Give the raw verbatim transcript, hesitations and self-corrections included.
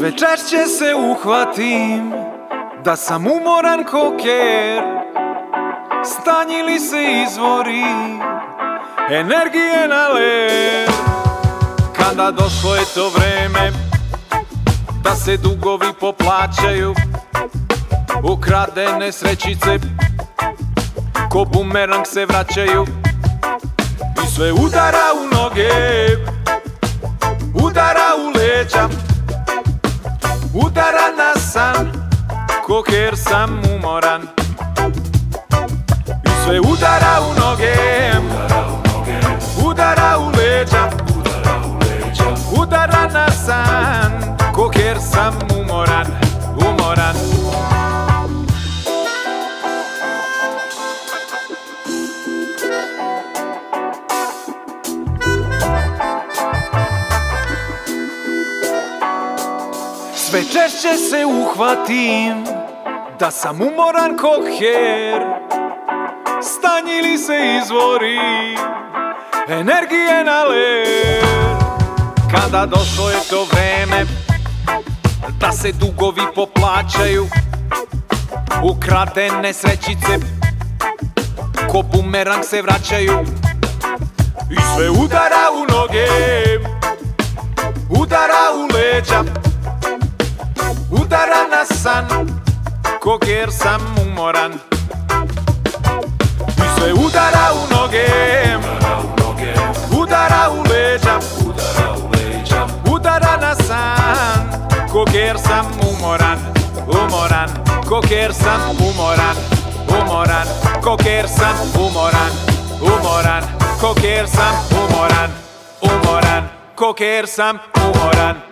Sve češće se uhvatim da sam umoran ko ker. Stanjili se izvori energije na led. Kada došlo je to vreme da se dugovi poplaćaju, ukradene srećice ko bumerang se vraćaju. I sve udara u noge, udara u leđa, udara na san, ko ker sam umoran. I sve udara u noge, udara u leđa, udara na san, ko ker sam umoran, umoran. Sve češće se uhvatim da sam umoran ko her. Stanjili se izvori energije na led. Kada došlo je to vreme da se dugovi poplaćaju, ukradene srećice ko bumerang se vraćaju. I sve udara u noge, udara u leđa, udara na san, ko ker sam umoran. I sve udara u noge, udara u leđa, udara na san, ko ker sam umoran, umoran. Ko ker sam umoran, umoran. Ko ker sam umoran, umoran. Ko ker sam umoran, umoran. Ko ker sam umoran.